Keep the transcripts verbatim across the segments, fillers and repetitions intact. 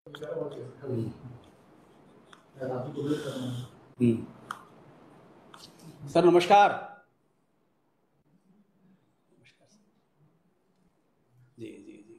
हम्म। Sir नमस्कार। जी जी जी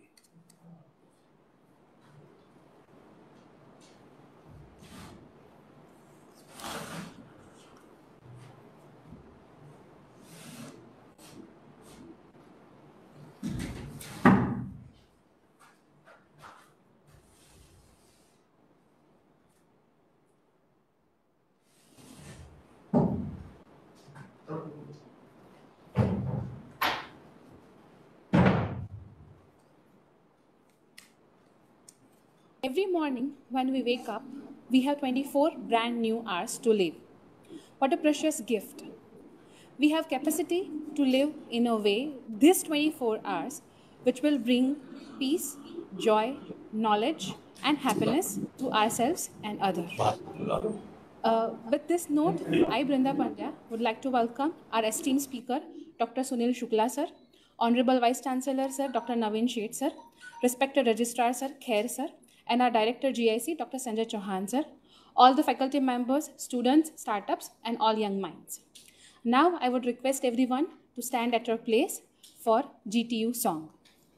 Every morning when we wake up, we have twenty-four brand new hours to live. What a precious gift. We have capacity to live in a way these twenty-four hours which will bring peace, joy, knowledge and happiness to ourselves and others. Uh, with this note, I, Brinda Pandya, would like to welcome our esteemed speaker, Doctor Sunil Shukla, sir, Honorable Vice Chancellor, sir, Doctor Naveen Sheth, sir, respected Registrar, sir, Khair, sir, and our Director G I C, Doctor Sanjay Chauhan, sir, all the faculty members, students, startups, and all young minds. Now, I would request everyone to stand at your place for G T U song.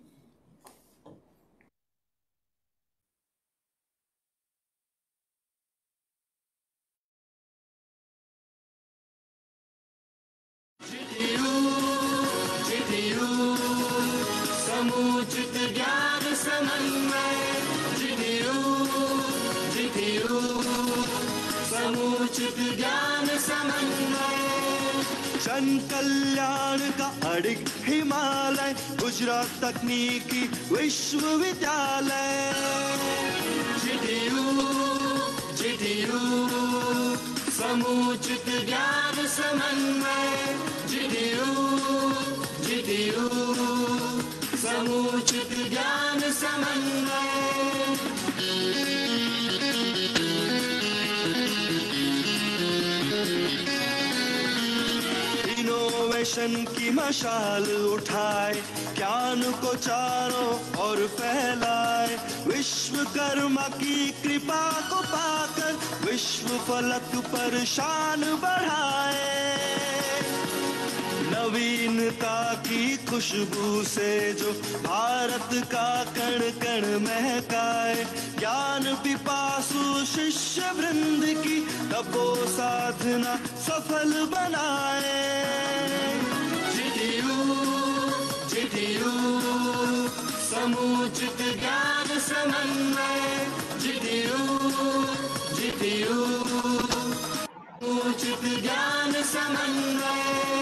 समुचित ज्ञान समन्वय जितियु जितियु समुचित ज्ञान समन्वय जन कल्याण का अडिग हिमालय गुजरात तकनीकी विश्वविद्यालय जितियु जितियु समुचित ज्ञान समन्वय जितियु जितियु समुचित ज्ञान समन्वय इनोवेशन की मशाल उठाए ज्ञान को चारों ओर फैलाए विश्वकर्मा की कृपा को पाकर विश्व फलक पर शान बढ़ाए नवीनता की खुशबू से जो भारत का कण कण महकाए ज्ञान पिपासु शिष्य वृंद की तपो साधना सफल बनाए जितियु जितियु समुचित ज्ञान समन्वय जितियु जितियु समुचित ज्ञान समन्वय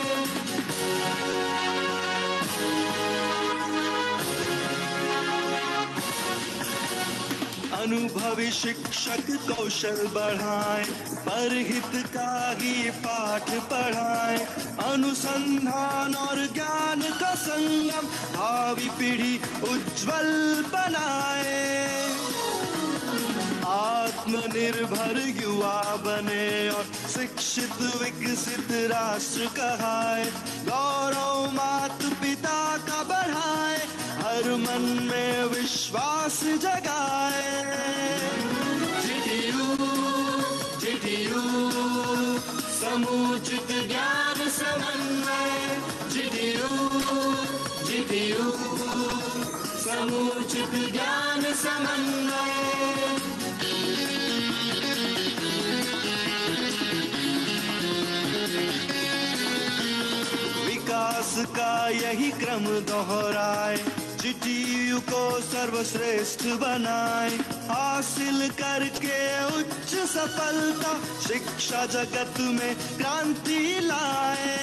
अनुभवी शिक्षक कौशल बढ़ाएं परहित का ही पाठ पढ़ाएं अनुसंधान और ज्ञान का संगम भावी पीढ़ी उज्जवल बनाए आत्मनिर्भर युवा बने और शिक्षित विकसित राष्ट्र कहाए गौरव माता पिता का बढ़ाए हर मन में विश्वास जगाए जितियु जितियु समुचित ज्ञान समन्वय जितियु जितियु समुचित ज्ञान समन्वय विकास का यही क्रम दोहराए जितियु को सर्वश्रेष्ठ बनाए हासिल करके उच्च सफलता शिक्षा जगत में क्रांति लाए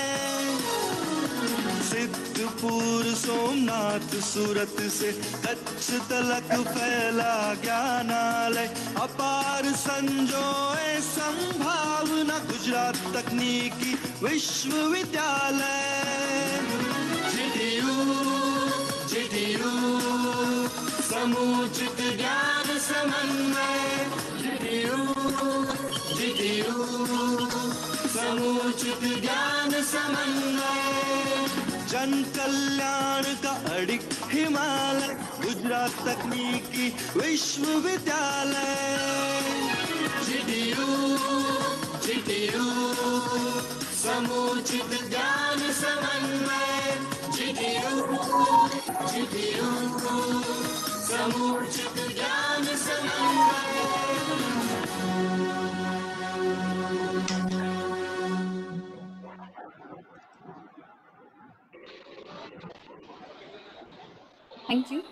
सिद्धपुर सोमनाथ सूरत से कच्छ तलक फैला ज्ञानालय अपार संजोए संभावना गुजरात तकनीकी विश्वविद्यालय जितियु जितियु समुचित ज्ञान समन्वय जितियु जितियु समुचित ज्ञान समन्वय जन कल्याण का अडिग हिमालय, गुजरात तकनीकी विश्वविद्यालय। जीटीयू, जीटीयू, समुचित ज्ञान समन्वय। जीटीयू, जीटीयू, समुचित ज्ञान समन्वय। Thank you.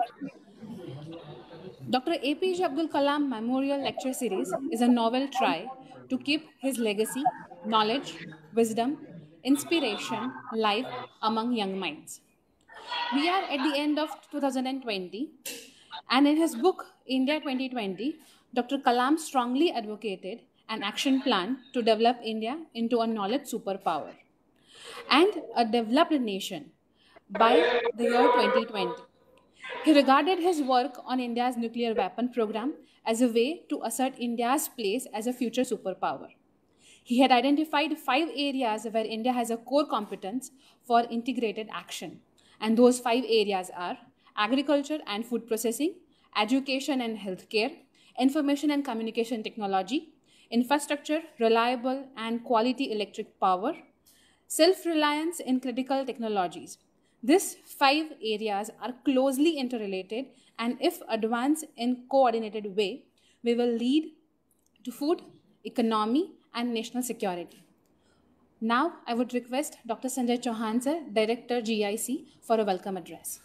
Doctor A P J Abdul Kalam Memorial Lecture Series is a novel try to keep his legacy, knowledge, wisdom, inspiration live among young minds. We are at the end of two thousand twenty, and in his book India twenty twenty, Doctor Kalam strongly advocated an action plan to develop India into a knowledge superpower and a developed nation by the year twenty twenty. He regarded his work on India's nuclear weapon program as a way to assert India's place as a future superpower. He had identified five areas where India has a core competence for integrated action. And those five areas are agriculture and food processing, education and healthcare, information and communication technology, infrastructure, reliable and quality electric power, self-reliance in critical technologies. These five areas are closely interrelated, and if advanced in coordinated way, we will lead to food, economy, and national security. Now, I would request Doctor Sanjay Chauhan sir, Director G I C, for a welcome address.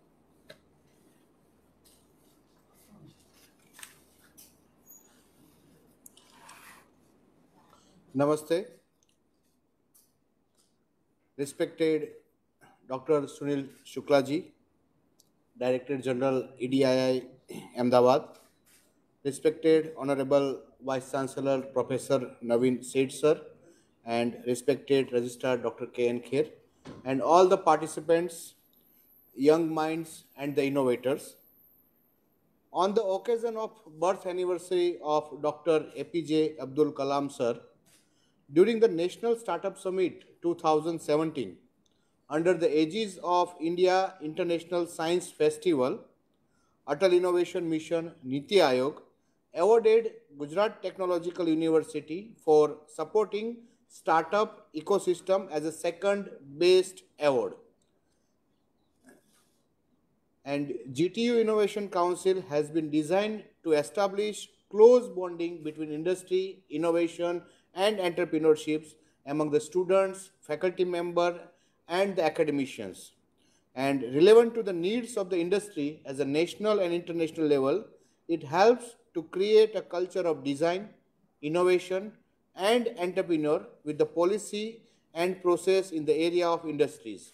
Namaste. Respected Doctor Sunil Shukla ji, Director General E D I I Ahmedabad. Respected Honorable Vice Chancellor Professor Naveen Seth sir, and respected Registrar Doctor K N Kher, and all the participants, young minds and the innovators. On the occasion of birth anniversary of Doctor A P J Abdul Kalam sir, during the National Startup Summit two thousand seventeen, under the aegis of India International Science Festival, Atal Innovation Mission Niti Aayog awarded Gujarat Technological University for supporting startup ecosystem as a second best award. And G T U Innovation Council has been designed to establish close bonding between industry, innovation and entrepreneurships among the students, faculty member and the academicians. And relevant to the needs of the industry as a national and international level, it helps to create a culture of design, innovation and entrepreneur with the policy and process in the area of industries.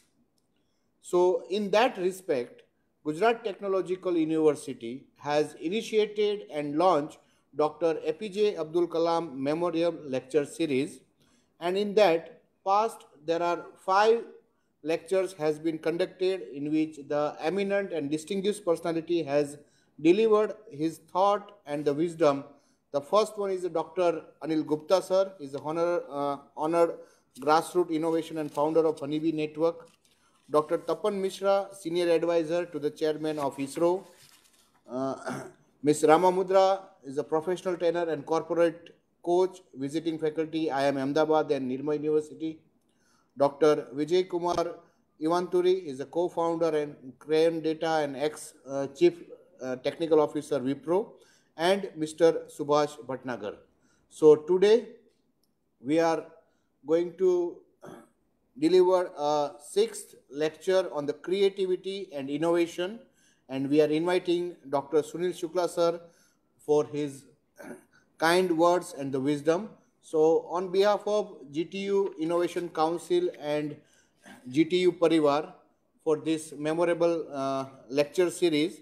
So in that respect, Gujarat Technological University has initiated and launched Doctor A P J Abdul Kalam Memorial Lecture Series, and in that past there are five lectures has been conducted in which the eminent and distinguished personality has delivered his thought and the wisdom. The first one is Doctor Anil Gupta sir, is the honor, uh, honored grassroots innovation and founder of Honeybee Network. Doctor Tapan Mishra, senior advisor to the chairman of ISRO. Uh, Miz Ramamudra is a professional trainer and corporate coach, visiting faculty I I M Ahmedabad and Nirma University. Doctor Vijay Kumar Ivanturi is a co-founder and Crayon Data and ex-chief uh, technical officer Wipro, and Mister Subhash Bhatnagar. So today we are going to deliver a sixth lecture on the creativity and innovation, and we are inviting Doctor Sunil Shukla sir for his kind words and the wisdom. So on behalf of G T U Innovation Council and G T U Parivar for this memorable uh, lecture series,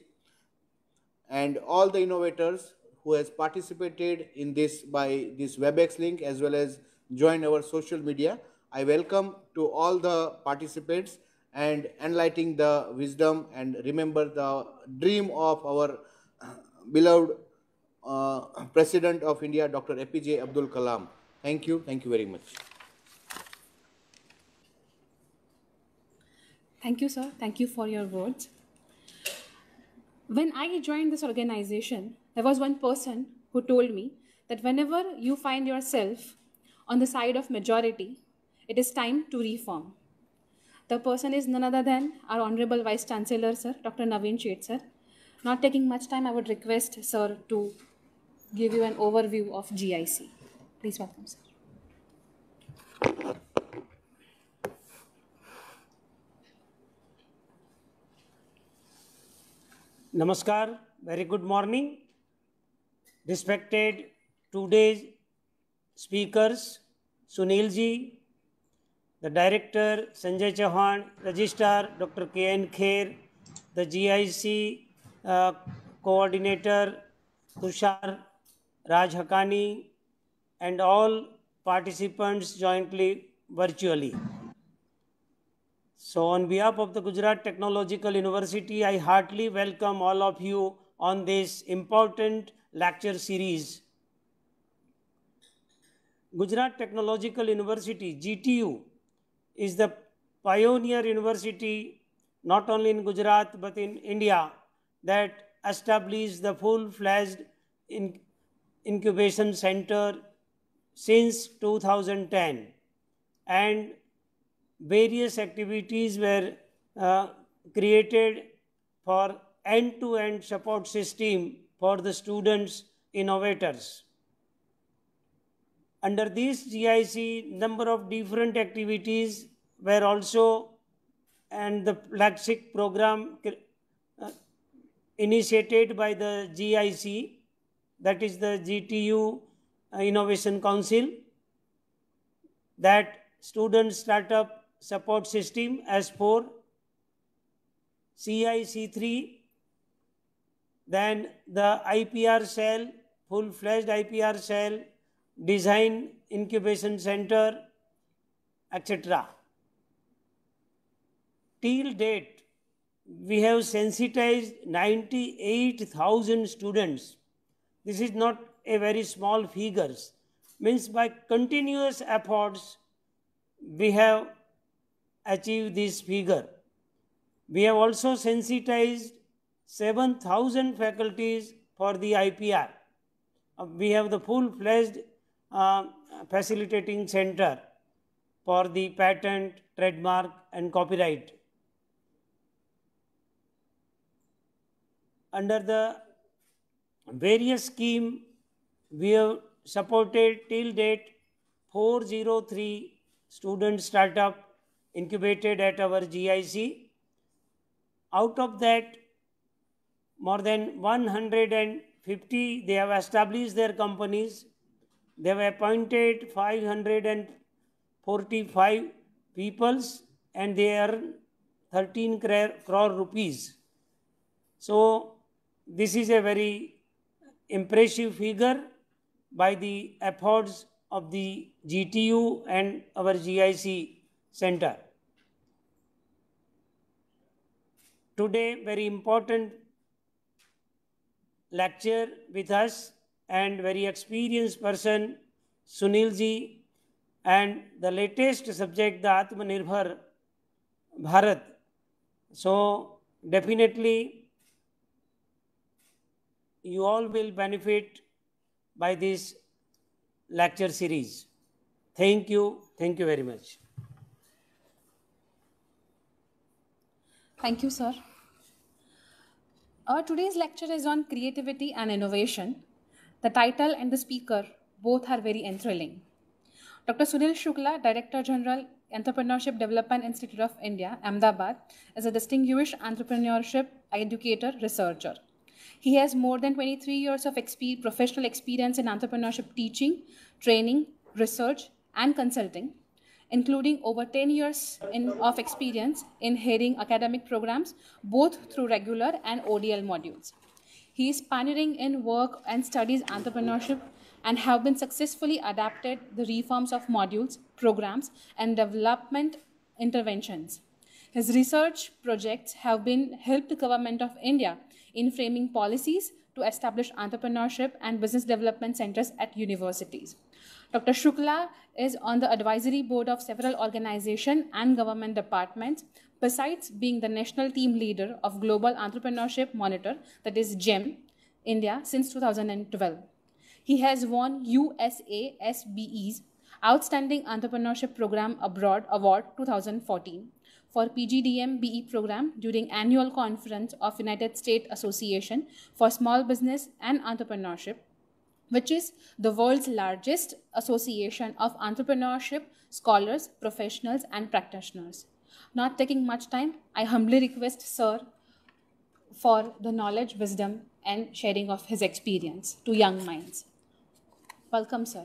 and all the innovators who has participated in this by this WebEx link as well as join our social media, I welcome to all the participants and enlightening the wisdom and remember the dream of our beloved uh, President of India, Doctor A P J Abdul Kalam. Thank you. Thank you very much. Thank you, sir. Thank you for your words. When I joined this organization, there was one person who told me that whenever you find yourself on the side of majority, it is time to reform. The person is none other than our Honorable Vice Chancellor, sir, Doctor Naveen Sheth, sir. Not taking much time, I would request, sir, to give you an overview of G I C. Please welcome, sir. Namaskar, very good morning. Respected today's speakers, Sunil ji, the director Sanjay Chauhan, registrar Doctor K N Kher, the G I C uh, coordinator Tushar Raj Hakani, and all participants jointly virtually. So on behalf of the Gujarat Technological University, I heartily welcome all of you on this important lecture series. Gujarat Technological University, G T U, is the pioneer university not only in Gujarat but in India that established the full-fledged in incubation center since two thousand ten, and various activities were uh, created for end-to-end support system for the students innovators. Under this G I C, number of different activities were also, and the flagship program uh, initiated by the G I C, that is the G T U uh, Innovation Council, that student startup support system as for C I C three, then the I P R cell, full-fledged I P R cell, design incubation center, et cetera. Till date, we have sensitized ninety-eight thousand students. This is not a very small figure. Means by continuous efforts, we have achieved this figure. We have also sensitized seven thousand faculties for the I P R. Uh, we have the full-fledged uh, facilitating center for the patent, trademark and copyright. Under the various scheme, we have supported till date four hundred three student startup incubated at our G I C. Out of that, more than one hundred fifty, they have established their companies. They have appointed five hundred forty-five peoples and they earn thirteen crore rupees. So this is a very impressive figure by the efforts of the G T U and our G I C center. Today, very important lecture with us and very experienced person, Sunil ji, and the latest subject, the Atmanirbhar Bharat. So definitely you all will benefit by this lecture series. Thank you. Thank you very much. Thank you, sir. Our today's lecture is on creativity and innovation. The title and the speaker both are very enthralling. Doctor Sunil Shukla, Director General, Entrepreneurship Development Institute of India, Ahmedabad, is a distinguished entrepreneurship educator, researcher. He has more than twenty-three years of exp- professional experience in entrepreneurship teaching, training, research, and consulting, including over ten years in, of experience in heading academic programs, both through regular and O D L modules. He is pioneering in work and studies entrepreneurship and have been successfully adapted the reforms of modules, programs, and development interventions. His research projects have been helped the Government of India in framing policies to establish entrepreneurship and business development centers at universities. Doctor Shukla is on the advisory board of several organizations and government departments, Besides being the national team leader of Global Entrepreneurship Monitor, that is GEM, India since two thousand twelve. He has won U S A S B E's Outstanding Entrepreneurship Program Abroad Award two thousand fourteen for P G D M B E program during annual conference of United States Association for Small Business and Entrepreneurship, which is the world's largest association of entrepreneurship scholars, professionals, and practitioners. Not taking much time, I humbly request Sir for the knowledge, wisdom, and sharing of his experience to young minds. Welcome, sir.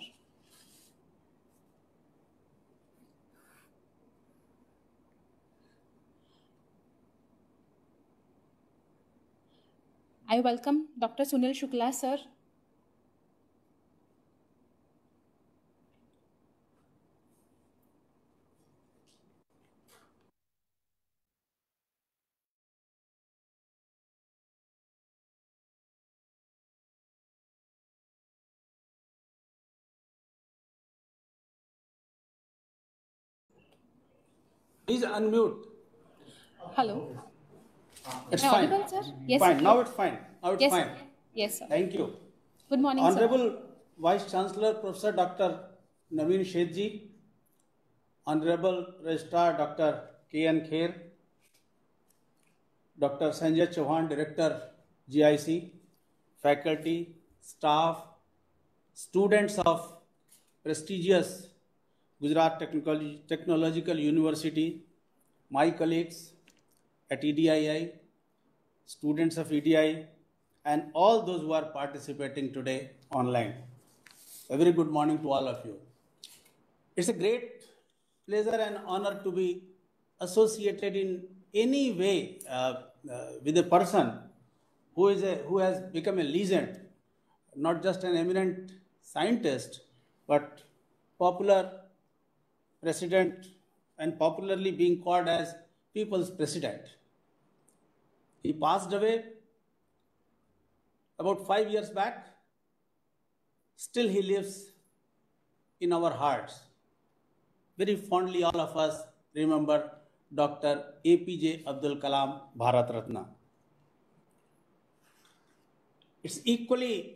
I welcome Doctor Sunil Shukla, sir. Please unmute. Hello. It's Am I fine. audible, sir? Yes, Fine. sir. Now it's fine. Now it's Yes, fine. sir. Yes, sir. Thank you. Good morning, Honorable sir. Vice Chancellor Professor Doctor Naveen Shethji, Honorable Registrar Doctor K N Kher, Doctor Sanjay Chauhan, Director G I C, faculty, staff, students of prestigious Gujarat Technical, Technological University, my colleagues at E D I I, students of E D I I, and all those who are participating today online. A very good morning to all of you. It's a great pleasure and honor to be associated in any way uh, uh, with a person who is a who has become a legend, not just an eminent scientist, but popular president and popularly being called as people's president. He passed away about five years back. Still he lives in our hearts. Very fondly all of us remember Doctor A P J Abdul Kalam, Bharat Ratna. It's equally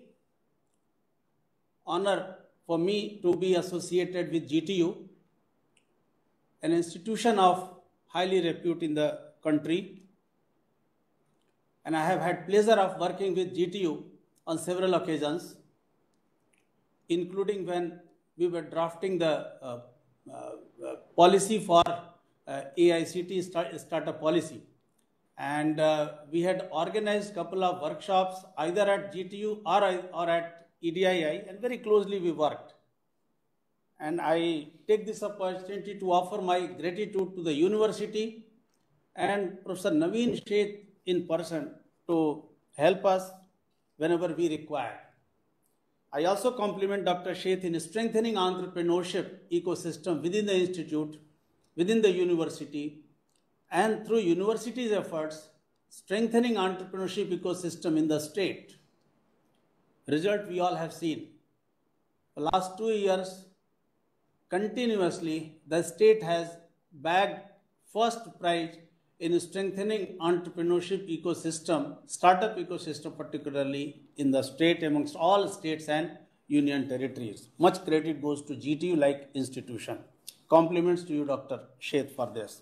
honor for me to be associated with G T U, an institution of highly repute in the country. And I have had pleasure of working with G T U on several occasions, including when we were drafting the uh, uh, uh, policy for uh, A I C T start, startup policy. And uh, we had organized a couple of workshops either at G T U or, or at E D I I, and very closely we worked. And I take this opportunity to offer my gratitude to the university and Professor Naveen Sheth in person to help us whenever we require. I also compliment Doctor Sheth in strengthening entrepreneurship ecosystem within the institute, within the university, and through university's efforts, strengthening entrepreneurship ecosystem in the state. Result we all have seen. The last two years, continuously, the state has bagged first prize in strengthening entrepreneurship ecosystem, startup ecosystem particularly in the state amongst all states and union territories. Much credit goes to G T U like institution. Compliments to you, Doctor Sheth, for this.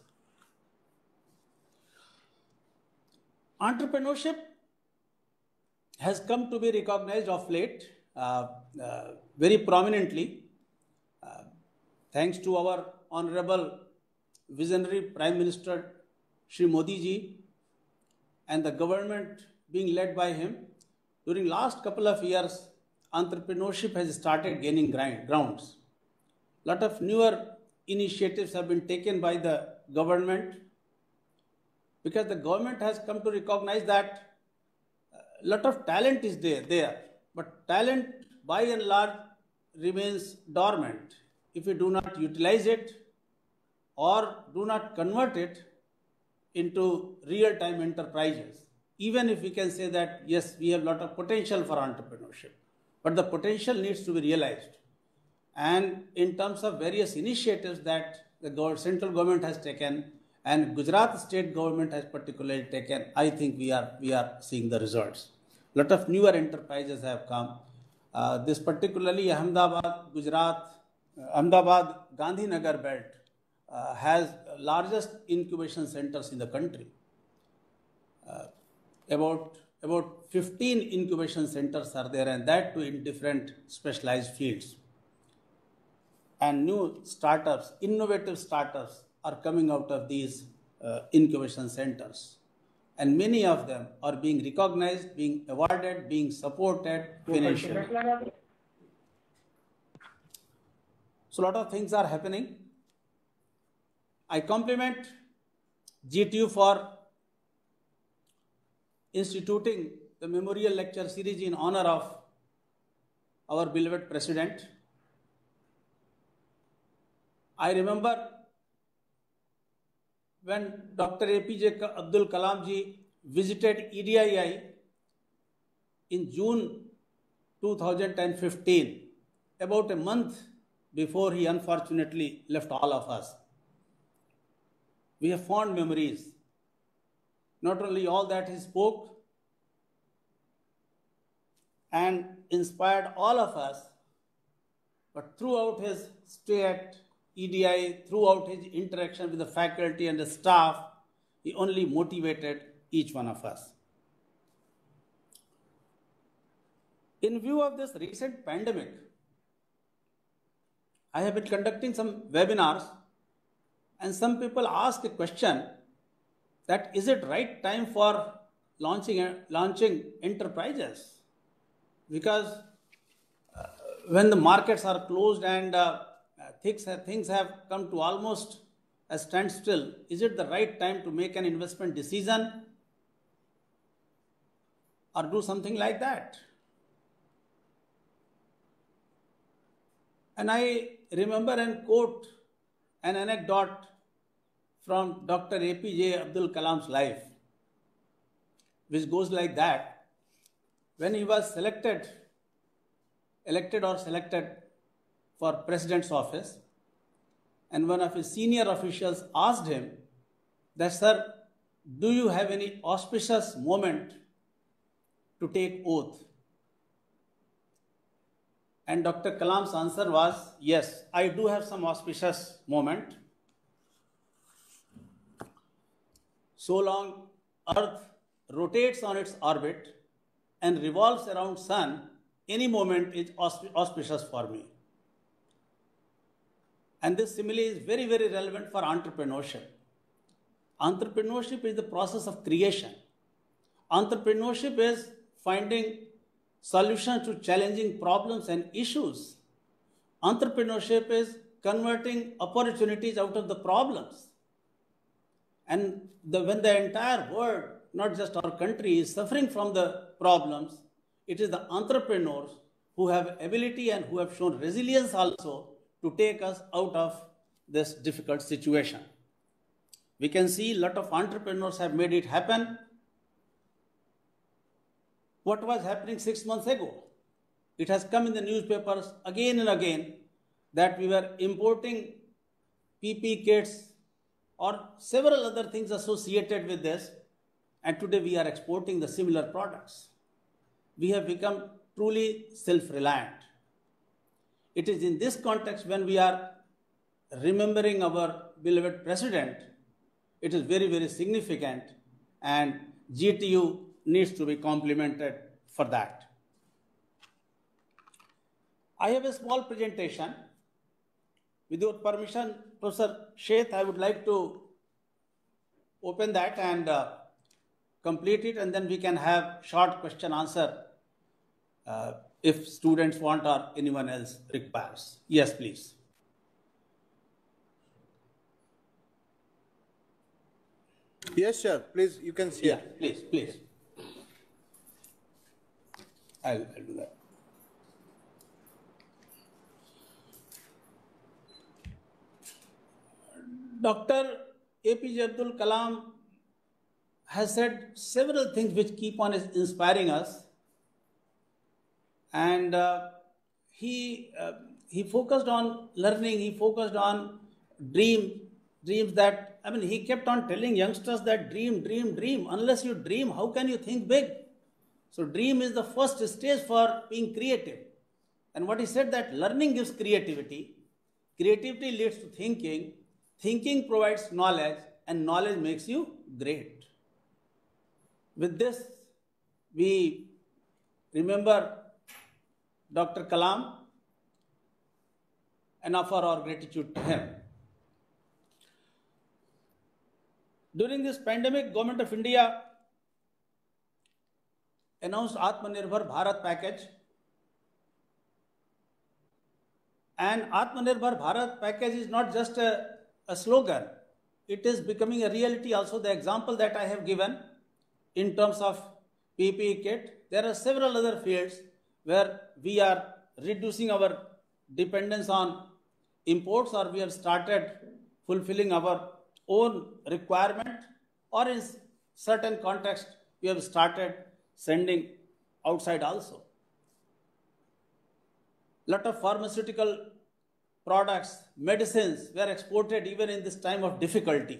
Entrepreneurship has come to be recognized of late uh, uh, very prominently. Uh, thanks to our Honorable Visionary Prime Minister Shri Modi ji and the government being led by him, during last couple of years, entrepreneurship has started gaining grind, grounds. Lot of newer initiatives have been taken by the government because the government has come to recognize that a lot of talent is there, there, but talent by and large remains dormant if we do not utilize it or do not convert it into real-time enterprises. Even if we can say that, yes, we have a lot of potential for entrepreneurship, but the potential needs to be realized. And in terms of various initiatives that the central government has taken and Gujarat state government has particularly taken, I think we are, we are seeing the results. Lot of newer enterprises have come. Uh, this particularly Ahmedabad, Gujarat, uh, Ahmedabad, Gandhinagar belt uh, has largest incubation centers in the country. Uh, about, about fifteen incubation centers are there, and that too in different specialized fields. And new startups, innovative startups are coming out of these uh, incubation centers. And many of them are being recognized, being awarded, being supported financially. So a lot of things are happening. I compliment G T U for instituting the memorial lecture series in honor of our beloved president. I remember when Doctor A P J Abdul Kalam ji visited E D I I in June two thousand fifteen, about a month before he unfortunately left all of us. We have fond memories. Not only all that he spoke and inspired all of us, but throughout his stay at E D I, throughout his interaction with the faculty and the staff, he only motivated each one of us. In view of this recent pandemic, I have been conducting some webinars, and some people ask a question that is it right time for launching, launching enterprises? Because uh, when the markets are closed and uh, Things have, things have come to almost a standstill, is it the right time to make an investment decision or do something like that? And I remember and quote an anecdote from Doctor A P J Abdul Kalam's life, which goes like that. When he was selected, elected or selected for president's office, and one of his senior officials asked him that, sir, do you have any auspicious moment to take oath? And Doctor Kalam's answer was, yes, I do have some auspicious moment. So long Earth rotates on its orbit and revolves around sun, any moment is auspicious for me. And this simile is very, very relevant for entrepreneurship. Entrepreneurship is the process of creation. Entrepreneurship is finding solutions to challenging problems and issues. Entrepreneurship is converting opportunities out of the problems. And the, when the entire world, not just our country, is suffering from the problems, it is the entrepreneurs who have ability and who have shown resilience also to take us out of this difficult situation. We can see a lot of entrepreneurs have made it happen. What was happening six months ago? It has come in the newspapers again and again that we were importing P P E kits or several other things associated with this, and today we are exporting the similar products. We have become truly self-reliant. It is in this context when we are remembering our beloved president, it is very, very significant, and G T U needs to be complimented for that. I have a small presentation. With your permission, Professor Sheth, I would like to open that and uh, complete it, and then we can have short question answer uh, if students want or anyone else requires. Yes, please. Yes, sir. Please, you can see Yeah, it. please, please. I'll, I'll do that. Doctor A P J Abdul Kalam has said several things which keep on inspiring us. And uh, he, uh, he focused on learning, he focused on dream, dreams that I mean, he kept on telling youngsters that dream, dream, dream. Unless you dream, how can you think big? So dream is the first stage for being creative. And what he said that learning gives creativity, creativity leads to thinking, thinking provides knowledge, and knowledge makes you great. With this, we remember Doctor Kalam and offer our gratitude to him. During this pandemic, Government of India announced Atmanirbhar Bharat package. And Atmanirbhar Bharat package is not just a, a slogan. It is becoming a reality also. The example that I have given in terms of P P E kit, there are several other fields where we are reducing our dependence on imports, or we have started fulfilling our own requirement, or in certain context we have started sending outside also. Lot of pharmaceutical products, medicines were exported even in this time of difficulty.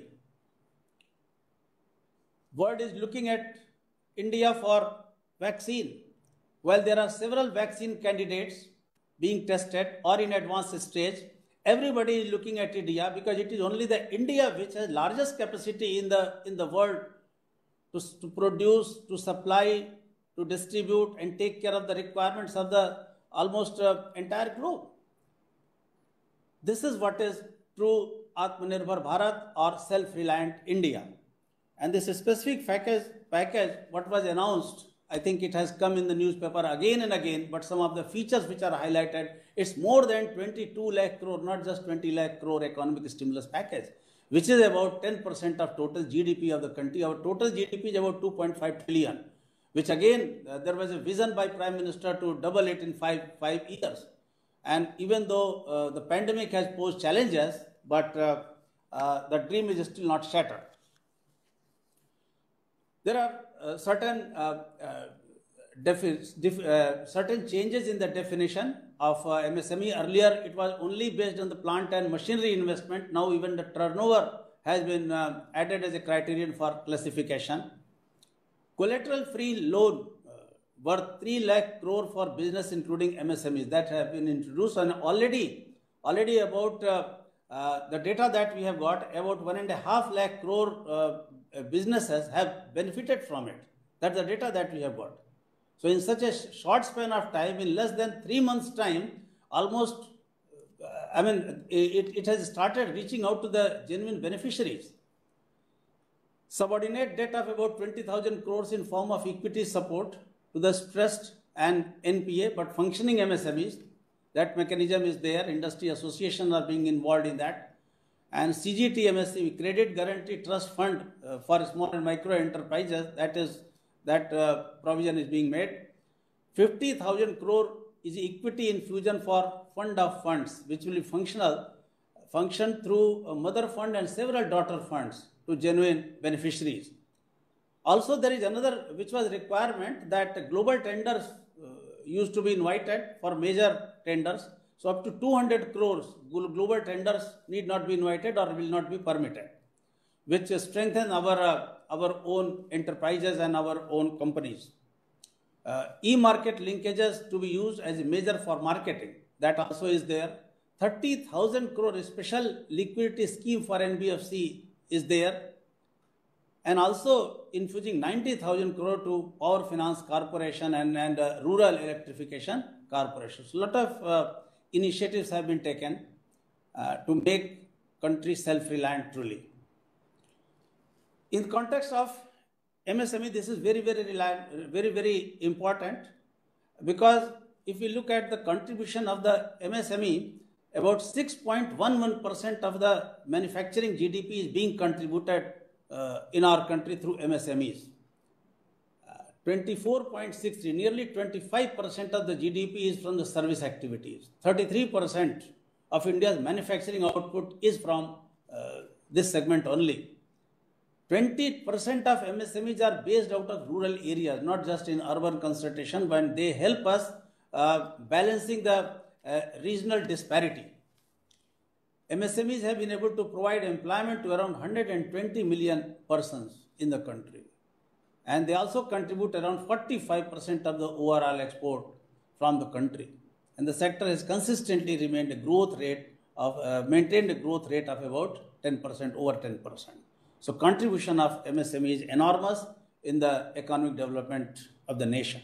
World is looking at India for vaccine. While there are several vaccine candidates being tested or in advanced stage, everybody is looking at India because it is only the India which has largest capacity in the, in the world to, to produce, to supply, to distribute and take care of the requirements of the almost uh, entire globe. This is what is true Atmanirbhar Bharat or self-reliant India. And this specific package, package, what was announced, I think it has come in the newspaper again and again, but some of the features which are highlighted, it's more than twenty-two lakh crore, not just twenty lakh crore economic stimulus package, which is about ten percent of total G D P of the country. Our total G D P is about two point five trillion, which again, uh, there was a vision by Prime Minister to double it in five, five years. And even though uh, the pandemic has posed challenges, but uh, uh, the dream is still not shattered. There are uh, certain uh, uh, defi- def- uh, certain changes in the definition of uh, M S M E. Earlier, it was only based on the plant and machinery investment. Now, even the turnover has been uh, added as a criterion for classification. Collateral-free loan uh, worth three lakh crore for business, including M S M Es, that have been introduced, and already, already about uh, uh, the data that we have got, about one and a half lakh crore uh, businesses have benefited from it. That's the data that we have got. So in such a short span of time, in less than three months' time, almost, uh, I mean, it, it has started reaching out to the genuine beneficiaries. Subordinate debt of about twenty thousand crores in form of equity support to the stressed and N P A, but functioning M S M Es. That mechanism is there. Industry associations are being involved in that. And C G T M S C, Credit Guarantee Trust Fund uh, for small and micro enterprises, that is, that uh, provision is being made. fifty thousand crore is equity infusion for fund of funds, which will be functional, function through a mother fund and several daughter funds to genuine beneficiaries. Also, there is another which was requirement that global tenders uh, used to be invited for major tenders. So up to two hundred crores global tenders need not be invited or will not be permitted, which strengthen our, uh, our own enterprises and our own companies. Uh, e-market linkages to be used as a measure for marketing. That also is there. thirty thousand crore special liquidity scheme for N B F C is there. And also infusing ninety thousand crore to Power Finance Corporation and, and uh, Rural Electrification Corporation. So a lot of uh, initiatives have been taken uh, to make country self-reliant truly. In context of M S M E, this is very, very, reliant, very, very important, because if we look at the contribution of the M S M E, about six point one one percent of the manufacturing G D P is being contributed uh, in our country through M S M Es. twenty-four point six three, nearly twenty-five percent of the G D P is from the service activities. thirty-three percent of India's manufacturing output is from uh, this segment only. twenty percent of M S M Es are based out of rural areas, not just in urban concentration, but they help us uh, balancing the uh, regional disparity. M S M Es have been able to provide employment to around one hundred twenty million persons in the country. And they also contribute around forty-five percent of the overall export from the country. And the sector has consistently remained a growth rate of, uh, maintained a growth rate of about ten percent, over ten percent. So contribution of M S M E is enormous in the economic development of the nation.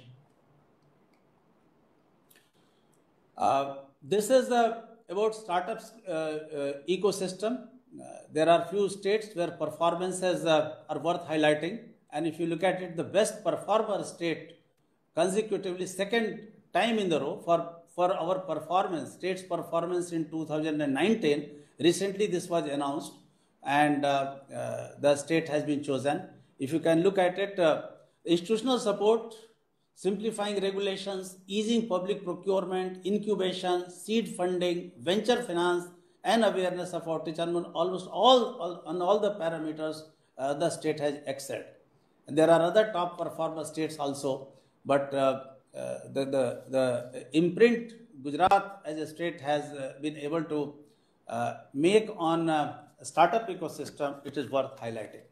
Uh, this is uh, about startups uh, uh, ecosystem. Uh, there are few states where performances uh, are worth highlighting. And if you look at it, the best performer state consecutively second time in the row for, for our performance, state's performance in two thousand nineteen. Recently this was announced and uh, uh, the state has been chosen. If you can look at it, uh, institutional support, simplifying regulations, easing public procurement, incubation, seed funding, venture finance, and awareness of outreach, and on almost all, all on all the parameters, uh, the state has excelled. And there are other top performer states also, but uh, uh, the, the, the imprint Gujarat as a state has uh, been able to uh, make on uh, startup ecosystem, it is worth highlighting.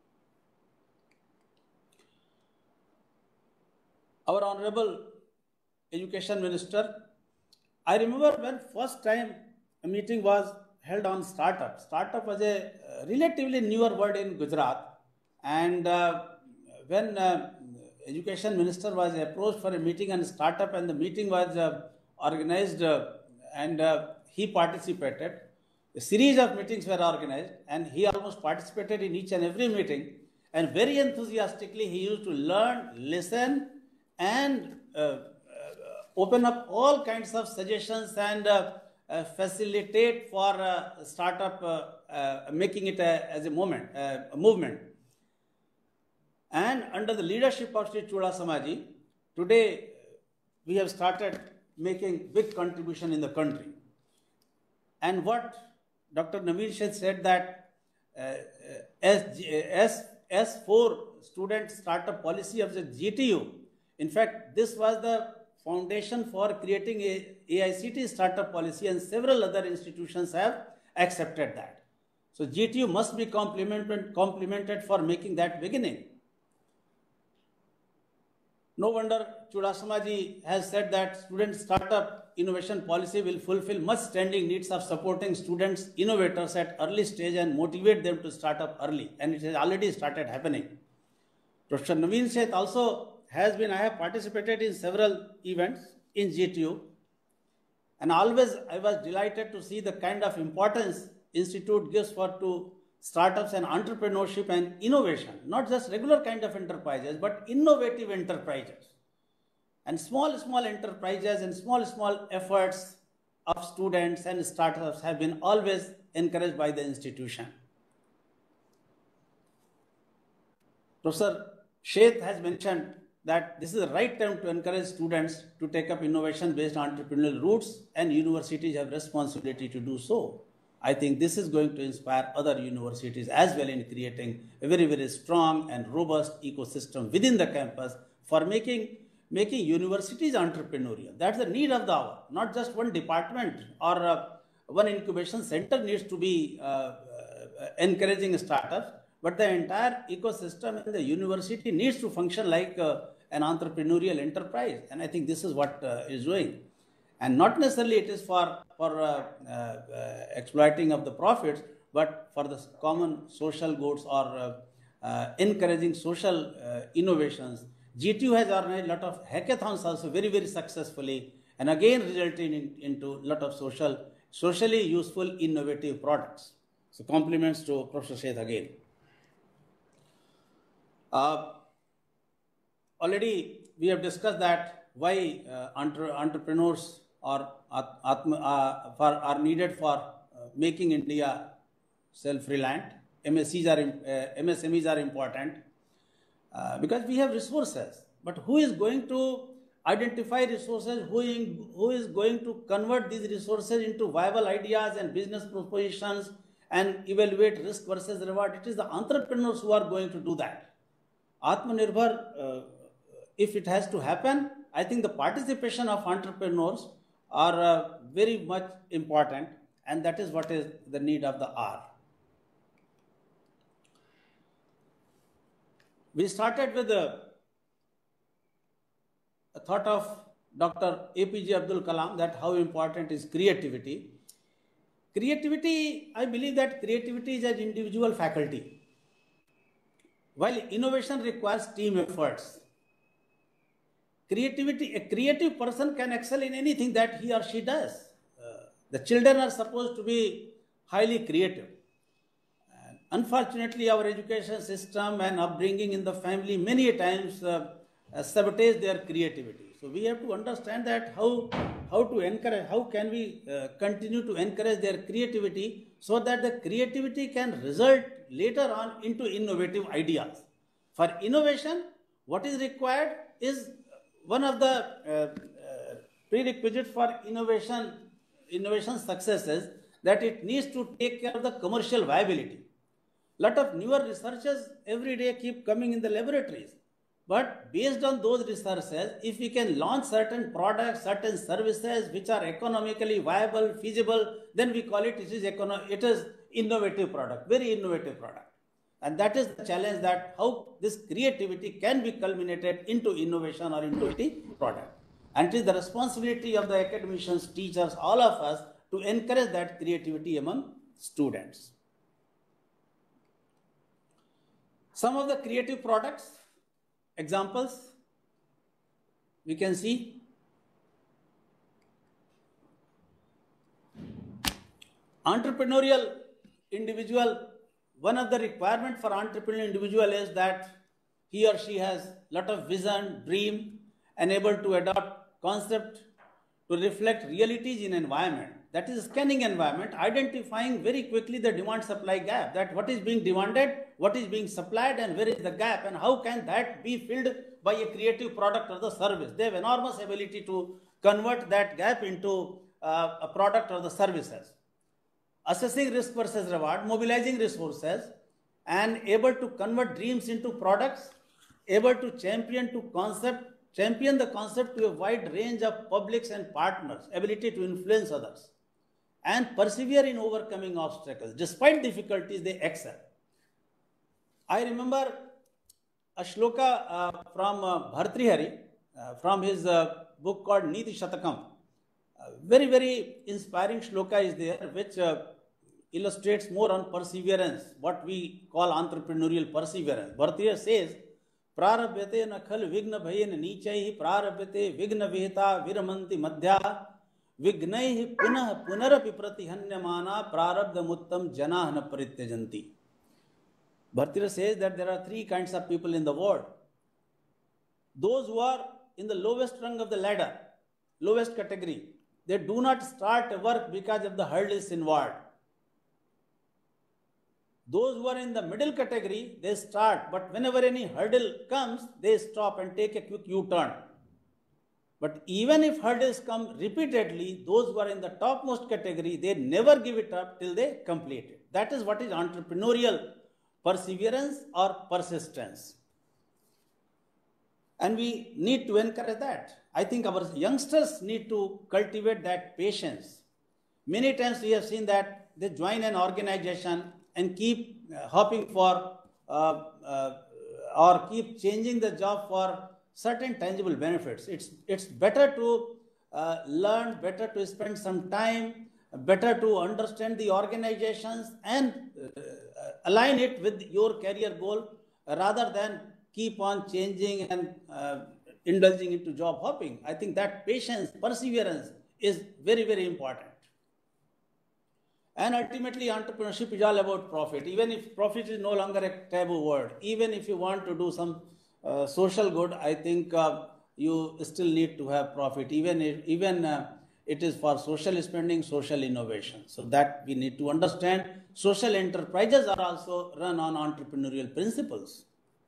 Our Honorable Education Minister, I remember when first time a meeting was held on startup. Startup was a uh, relatively newer word in Gujarat, and uh, when uh, Education Minister was approached for a meeting on startup, and the meeting was uh, organized uh, and uh, he participated. A series of meetings were organized and he almost participated in each and every meeting, and very enthusiastically he used to learn, listen, and uh, uh, open up all kinds of suggestions and uh, uh, facilitate for uh, startup, uh, uh, making it a, as a moment, uh, a movement. And under the leadership of Sri Chudasamaji, today we have started making big contribution in the country. And what Doctor Naveen Sheth said that uh, S, S four student startup policy of the G T U, in fact, this was the foundation for creating a A I C T startup policy, and several other institutions have accepted that. So G T U must be complimented, complimented for making that beginning. No wonder Chudasamaji has said that student startup innovation policy will fulfill much standing needs of supporting students, innovators at early stage and motivate them to start up early. And it has already started happening. Professor Naveen Sheth also has been, I have participated in several events in G T U. And always I was delighted to see the kind of importance Institute gives for to startups and entrepreneurship and innovation, not just regular kind of enterprises, but innovative enterprises. And small, small enterprises and small, small efforts of students and startups have been always encouraged by the institution. Professor Sheth has mentioned that this is the right time to encourage students to take up innovation-based entrepreneurial routes, and universities have responsibility to do so. I think this is going to inspire other universities as well in creating a very, very strong and robust ecosystem within the campus for making, making universities entrepreneurial. That's the need of the hour. Not just one department or uh, one incubation center needs to be uh, uh, encouraging startups, but the entire ecosystem in the university needs to function like uh, an entrepreneurial enterprise. And I think this is what uh, is doing. And not necessarily it is for, for uh, uh, uh, exploiting of the profits, but for the common social goods or uh, uh, encouraging social uh, innovations. G T U has organized a lot of hackathons also very, very successfully, and again resulting in, into a lot of social, socially useful, innovative products. So compliments to Professor Sheth again. Uh, already we have discussed that why uh, entre entrepreneurs are, atma, uh, for, are needed for uh, making India self-reliant. M S Cs are, uh, M S M Es are important uh, because we have resources. But who is going to identify resources? Who, in, who is going to convert these resources into viable ideas and business propositions and evaluate risk versus reward? It is the entrepreneurs who are going to do that. Atmanirbhar, uh, if it has to happen, I think the participation of entrepreneurs are uh, very much important, and that is what is the need of the hour. We started with a, a thought of Doctor A P J Abdul Kalam that how important is creativity. Creativity, I believe that creativity is an individual faculty, while innovation requires team efforts. Creativity, a creative person can excel in anything that he or she does. Uh, the children are supposed to be highly creative. And unfortunately, our education system and upbringing in the family many times uh, uh, sabotage their creativity. So we have to understand that how, how to encourage, how can we uh, continue to encourage their creativity so that the creativity can result later on into innovative ideas. For innovation, what is required is one of the uh, uh, prerequisites for innovation, innovation successes that it needs to take care of the commercial viability. Lot of newer researches every day keep coming in the laboratories. But based on those researches, if we can launch certain products, certain services which are economically viable, feasible, then we call it, it is, econo it is innovative product, very innovative product. And that is the challenge, that how this creativity can be culminated into innovation or into a product. And it is the responsibility of the academicians, teachers, all of us to encourage that creativity among students. Some of the creative products, examples, we can see. Entrepreneurial individual, one of the requirements for entrepreneurial individual is that he or she has lot of vision, dream, and able to adopt concept to reflect realities in environment. That is scanning environment, identifying very quickly the demand-supply gap, that what is being demanded, what is being supplied, and where is the gap, and how can that be filled by a creative product or the service. They have enormous ability to convert that gap into uh, a product or the services. Assessing risk versus reward, mobilizing resources, and able to convert dreams into products, able to champion to concept, champion the concept to a wide range of publics and partners, ability to influence others, and persevere in overcoming obstacles. Despite difficulties, they excel. I remember a shloka uh, from uh, Bhartrihari, uh, from his uh, book called Niti Shatakam. Uh, very, very inspiring shloka is there, which uh, illustrates more on perseverance, what we call entrepreneurial perseverance. Bhartrihari says, Prarabhyate nakhal vigna bhayen nichai prarabhyate vigna vihita viramanti madhya vignai punah punarapi pratihanyamana prarabdhamuttam janahana parityajanti. Bhartrihari says that there are three kinds of people in the world. Those who are in the lowest rung of the ladder, lowest category, they do not start a work because of the hurdles involved. Those who are in the middle category, they start, but whenever any hurdle comes, they stop and take a quick U-turn. But even if hurdles come repeatedly, those who are in the topmost category, they never give it up till they complete it. That is what is entrepreneurial perseverance or persistence. And we need to encourage that. I think our youngsters need to cultivate that patience. Many times we have seen that they join an organization and keep uh, hopping for uh, uh, or keep changing the job for certain tangible benefits. It's, it's better to uh, learn, better to spend some time, better to understand the organizations and uh, align it with your career goal uh, rather than keep on changing and uh, indulging into job hopping. I think that patience, perseverance is very, very important. And ultimately, entrepreneurship is all about profit. Even if profit is no longer a taboo word, even if you want to do some uh, social good, I think uh, you still need to have profit. Even if, even uh, it is for social spending, social innovation. So that we need to understand. Social enterprises are also run on entrepreneurial principles.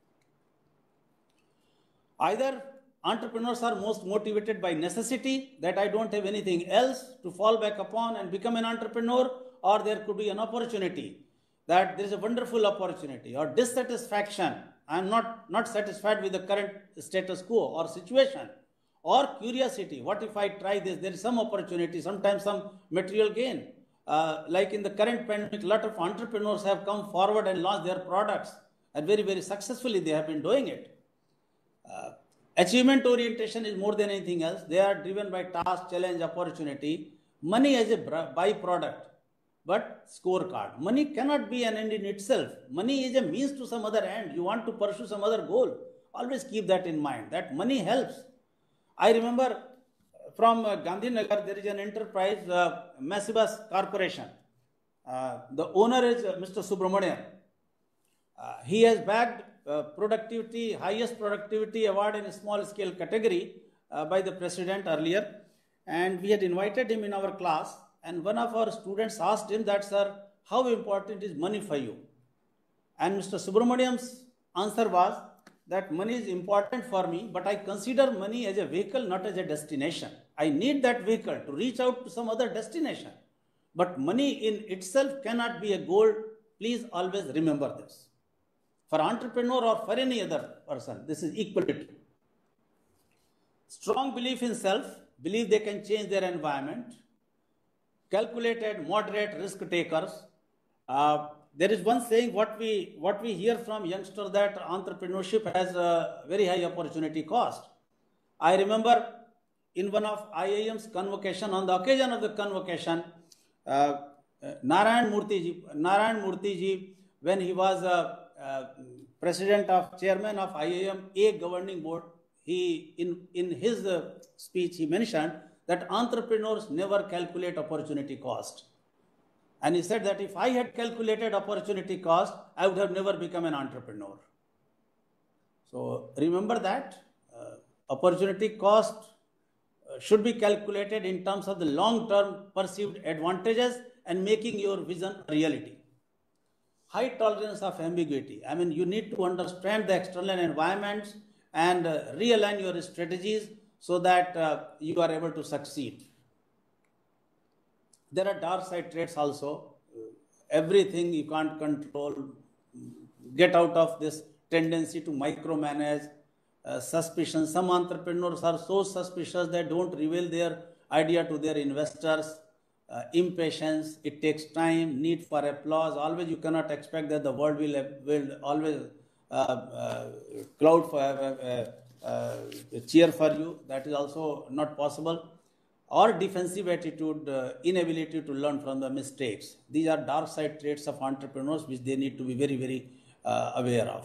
Either entrepreneurs are most motivated by necessity, that I don't have anything else to fall back upon and become an entrepreneur, or there could be an opportunity, that there is a wonderful opportunity, or dissatisfaction, I am not, not satisfied with the current status quo or situation, or curiosity, what if I try this, there is some opportunity, sometimes some material gain, uh, like in the current pandemic, a lot of entrepreneurs have come forward and launched their products, and very, very successfully they have been doing it. Uh, achievement orientation is more than anything else. They are driven by task, challenge, opportunity. Money as a byproduct, but scorecard. Money cannot be an end in itself. Money is a means to some other end. You want to pursue some other goal. Always keep that in mind, that money helps. I remember from uh, Gandhinagar, there is an enterprise, uh, Massibus Corporation. Uh, the owner is uh, Mister Subramanian. Uh, he has bagged uh, productivity, highest productivity award in a small scale category uh, by the president earlier. And we had invited him in our class. And one of our students asked him that, sir, how important is money for you? And Mister Subramanian's answer was that money is important for me, but I consider money as a vehicle, not as a destination. I need that vehicle to reach out to some other destination. But money in itself cannot be a goal. Please always remember this. For entrepreneur or for any other person, this is equally true. Strong belief in self, believe they can change their environment. Calculated, moderate risk takers. Uh, there is one saying, what we, what we hear from youngsters, that entrepreneurship has a very high opportunity cost. I remember in one of I I M's convocation, on the occasion of the convocation, uh, Narayan Murthy ji, Narayan Murthy ji, when he was uh, uh, president of, chairman of I I M A governing board, he, in, in his uh, speech, he mentioned that entrepreneurs never calculate opportunity cost. And he said that if I had calculated opportunity cost, I would have never become an entrepreneur. So remember that uh, opportunity cost uh, should be calculated in terms of the long-term perceived advantages and making your vision a reality. High tolerance of ambiguity. I mean, you need to understand the external environments and uh, realign your strategies so that uh, you are able to succeed. There are dark side traits also. Everything you can't control. Get out of this tendency to micromanage, uh, suspicion. Some entrepreneurs are so suspicious they don't reveal their idea to their investors. Uh, impatience, it takes time, need for applause. Always you cannot expect that the world will, will always uh, uh, cloud for, uh, uh, cheer for you. That is also not possible. Or defensive attitude, uh, inability to learn from the mistakes. These are dark side traits of entrepreneurs which they need to be very, very uh, aware of.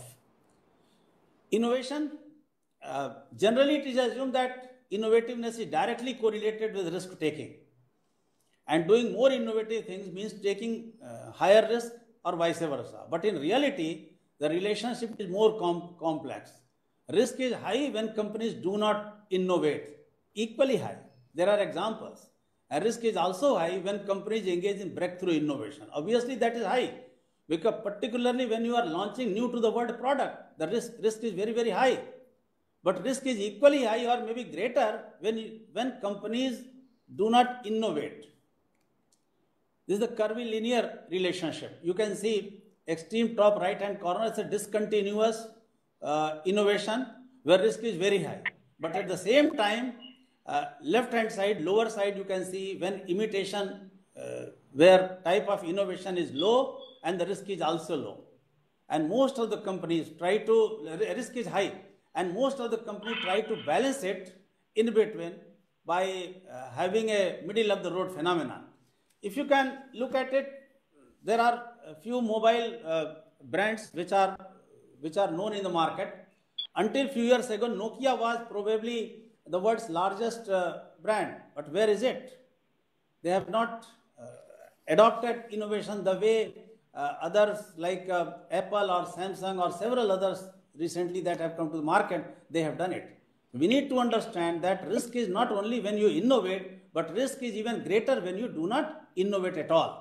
Innovation, uh, generally it is assumed that innovativeness is directly correlated with risk taking. And doing more innovative things means taking uh, higher risk or vice versa. But in reality, the relationship is more com complex. Risk is high when companies do not innovate, equally high. There are examples. And risk is also high when companies engage in breakthrough innovation. Obviously, that is high, because particularly when you are launching new to the world product, the risk, risk is very, very high. But risk is equally high or maybe greater when, you, when companies do not innovate. This is the curvilinear relationship. You can see extreme top right hand corner is a discontinuous uh, innovation where risk is very high. But at the same time, Uh, left hand side, lower side, you can see when imitation, uh, where type of innovation is low and the risk is also low. And most of the companies try to, risk is high, and most of the companies try to balance it in between by uh, having a middle of the road phenomenon. If you can look at it, there are a few mobile uh, brands which are, which are known in the market. Until few years ago, Nokia was probably the world's largest uh, brand, but where is it? They have not uh, adopted innovation the way uh, others like uh, Apple or Samsung or several others recently that have come to the market, they have done it. We need to understand that risk is not only when you innovate, but risk is even greater when you do not innovate at all.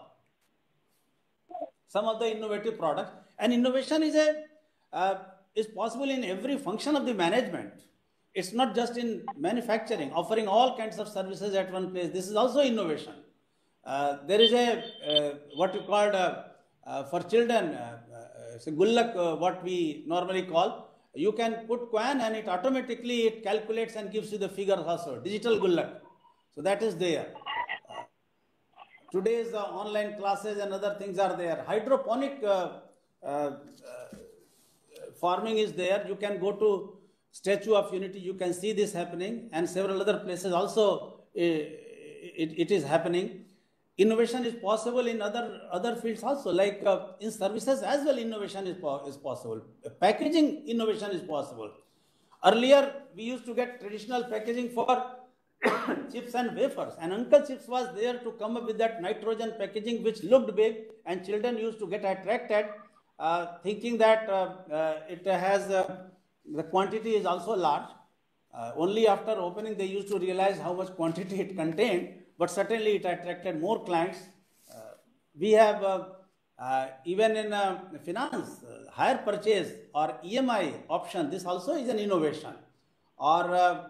Some of the innovative products, and innovation is, a, uh, is possible in every function of the management. It's not just in manufacturing, offering all kinds of services at one place. This is also innovation. Uh, there is a, uh, what you call, uh, uh, for children, uh, uh, it's a gullak, uh, what we normally call. You can put coin and it automatically, it calculates and gives you the figures also, digital gullak. So that is there. Uh, today's uh, online classes and other things are there. Hydroponic uh, uh, uh, farming is there. You can go to Statue of Unity, you can see this happening, and several other places also uh, it, it is happening. Innovation is possible in other, other fields also, like uh, in services as well, innovation is, po is possible. Packaging innovation is possible. Earlier, we used to get traditional packaging for chips and wafers, and Uncle Chips was there to come up with that nitrogen packaging which looked big, and children used to get attracted uh, thinking that uh, uh, it has uh, the quantity is also large. Uh, only after opening they used to realize how much quantity it contained, but certainly it attracted more clients. Uh, we have uh, uh, even in uh, finance, uh, hire purchase or E M I option, this also is an innovation. Or uh, uh,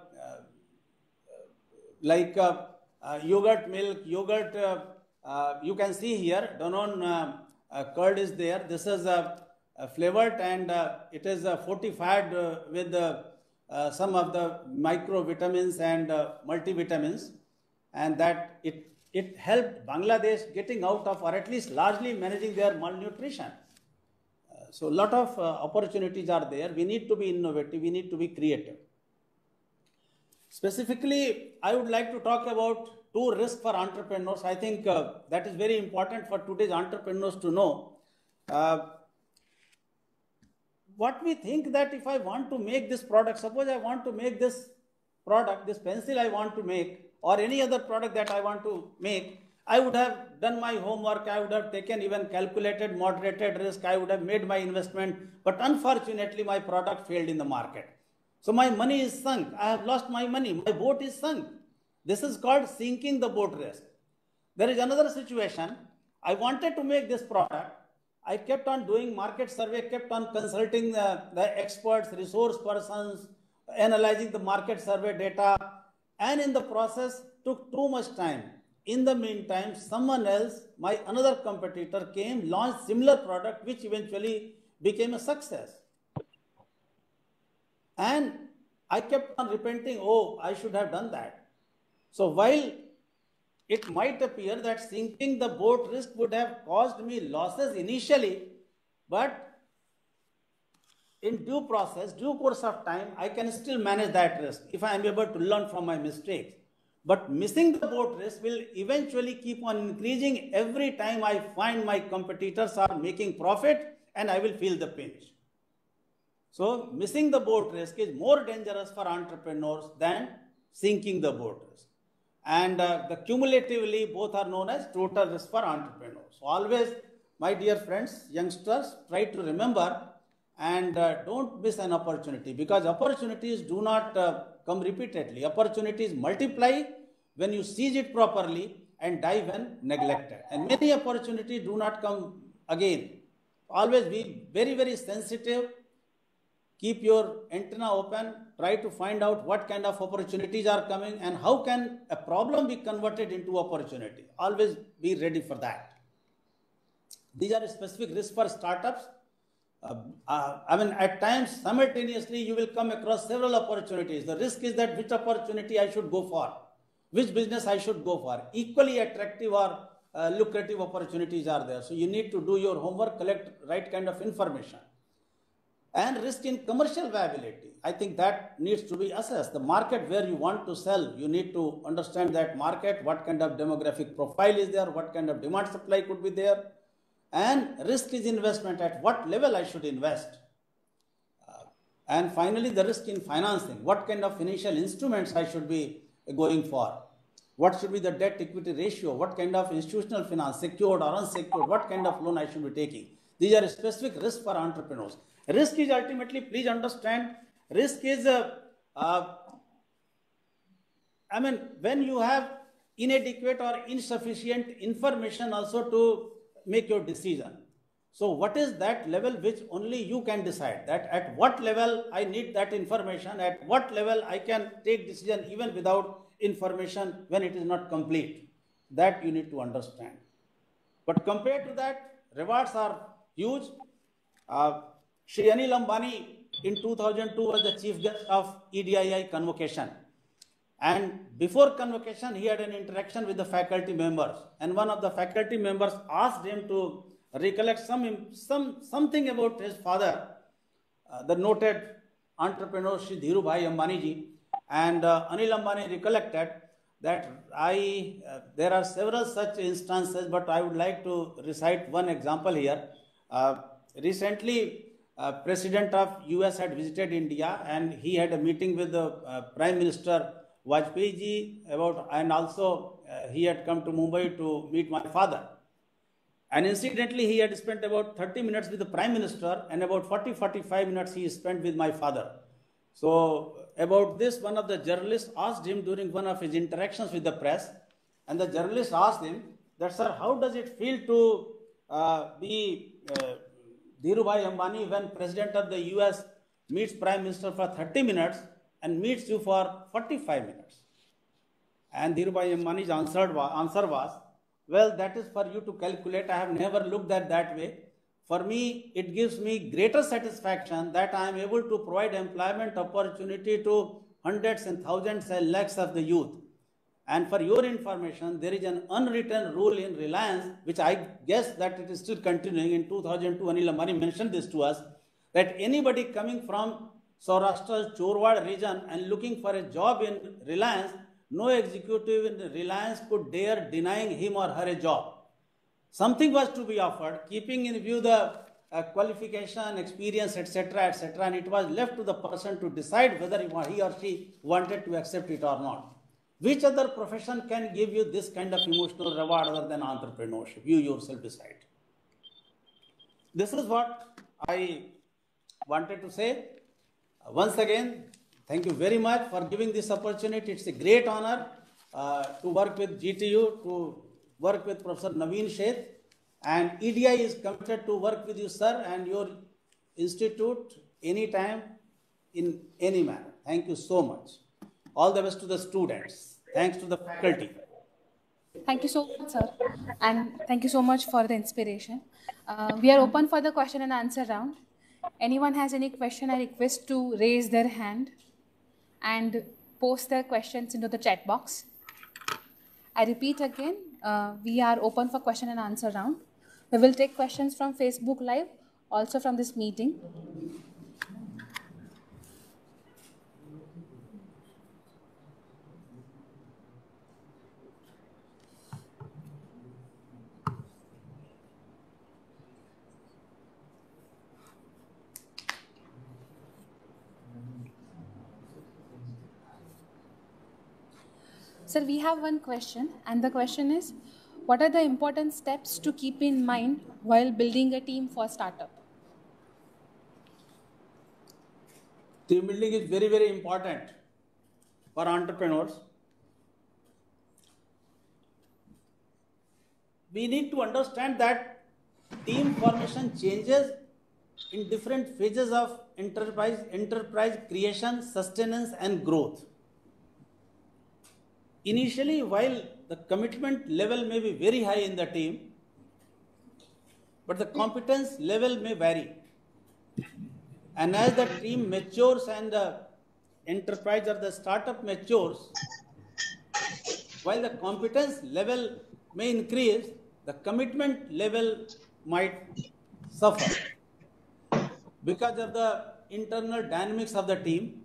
like uh, uh, yogurt milk, yogurt, uh, uh, you can see here, Danone uh, uh, curd is there. This is uh, uh, flavored and uh, it is uh, fortified uh, with uh, uh, some of the microvitamins and uh, multivitamins, and that it, it helped Bangladesh getting out of, or at least largely managing their malnutrition. Uh, so a lot of uh, opportunities are there. We need to be innovative, we need to be creative. Specifically, I would like to talk about two risks for entrepreneurs. I think uh, that is very important for today's entrepreneurs to know. Uh, what we think that if I want to make this product, suppose I want to make this product, this pencil I want to make, or any other product that I want to make, I would have done my homework, I would have taken even calculated, moderated risk, I would have made my investment, but unfortunately my product failed in the market. So my money is sunk, I have lost my money, my boat is sunk. This is called sinking the boat risk. There is another situation, I wanted to make this product, I kept on doing market survey, kept on consulting the, the experts, resource persons, analyzing the market survey data, and in the process took too much time. In the meantime, someone else, my another competitor came, launched similar product which eventually became a success. And I kept on repenting, oh, I should have done that. So while it might appear that sinking the boat risk would have caused me losses initially, but in due process, due course of time, I can still manage that risk if I am able to learn from my mistakes. But missing the boat risk will eventually keep on increasing every time I find my competitors are making profit, and I will feel the pinch. So missing the boat risk is more dangerous for entrepreneurs than sinking the boat risk. And uh, the cumulatively both are known as total risk for entrepreneurs. So always, my dear friends, youngsters, try to remember and uh, don't miss an opportunity, because opportunities do not uh, come repeatedly. Opportunities multiply when you seize it properly and die when neglected. And many opportunities do not come again. Always be very, very sensitive. Keep your antenna open, try to find out what kind of opportunities are coming and how can a problem be converted into opportunity. Always be ready for that. These are specific risks for startups. Uh, uh, I mean, at times, simultaneously, you will come across several opportunities. The risk is that which opportunity I should go for, which business I should go for. Equally attractive or uh, lucrative opportunities are there. So you need to do your homework, collect right kind of information. And risk in commercial viability, I think that needs to be assessed. The market where you want to sell, you need to understand that market, what kind of demographic profile is there, what kind of demand supply could be there. And risk is investment, at what level I should invest. Uh, and finally, the risk in financing, what kind of financial instruments I should be going for. What should be the debt equity ratio, what kind of institutional finance, secured or unsecured, what kind of loan I should be taking. These are specific risks for entrepreneurs. Risk is ultimately, please understand, risk is, uh, uh, I mean, when you have inadequate or insufficient information also to make your decision. So what is that level which only you can decide, that at what level I need that information, at what level I can take decision even without information when it is not complete. That you need to understand. But compared to that, rewards are huge. Uh, Shri Anil Ambani in two thousand two was the chief guest of E D I I convocation. And before convocation, he had an interaction with the faculty members. And one of the faculty members asked him to recollect some, some, something about his father, uh, the noted entrepreneur Shri Dhirubhai Ambani ji. And uh, Anil Ambani recollected that I, uh, there are several such instances, but I would like to recite one example here. Uh, recently, uh, President of U S had visited India, and he had a meeting with the uh, Prime Minister Vajpayee ji about, and also uh, he had come to Mumbai to meet my father. And incidentally, he had spent about thirty minutes with the Prime Minister, and about forty to forty-five minutes he spent with my father. So about this, one of the journalists asked him during one of his interactions with the press, and the journalist asked him that, sir, how does it feel to uh, be uh, Dhirubhai Ambani when President of the U S meets Prime Minister for thirty minutes and meets you for forty-five minutes? And Dhirubhai Ambani's answered, answer was, well, that is for you to calculate. I have never looked at that way. For me, it gives me greater satisfaction that I am able to provide employment opportunity to hundreds and thousands and lakhs of the youth. And for your information, there is an unwritten rule in Reliance, which I guess that it is still continuing. In two thousand two, Anil Ambani mentioned this to us, that anybody coming from Saurashtra's Chorwad region and looking for a job in Reliance, no executive in Reliance could dare denying him or her a job. Something was to be offered, keeping in view the uh, qualification, experience, et cetera, et cetera, and it was left to the person to decide whether he or she wanted to accept it or not. Which other profession can give you this kind of emotional reward other than entrepreneurship? You yourself decide. This is what I wanted to say. Once again, thank you very much for giving this opportunity. It's a great honor uh, to work with G T U, to work with Professor Naveen Sheth, and E D I is committed to work with you, sir, and your institute anytime, in any manner. Thank you so much. All the best to the students. Thanks to the faculty. Thank you so much, sir. And thank you so much for the inspiration. Uh, we are open for the question and answer round. Anyone has any question, I request to raise their hand and post their questions into the chat box. I repeat again, uh, we are open for question and answer round. We will take questions from Facebook Live, also from this meeting. Sir, we have one question, and the question is, what are the important steps to keep in mind while building a team for startup? Team building is very, very important for entrepreneurs. We need to understand that team formation changes in different phases of enterprise, enterprise creation, sustenance, and growth. Initially, while the commitment level may be very high in the team, but the competence level may vary. And as the team matures and the enterprise or the startup matures, while the competence level may increase, the commitment level might suffer because of the internal dynamics of the team.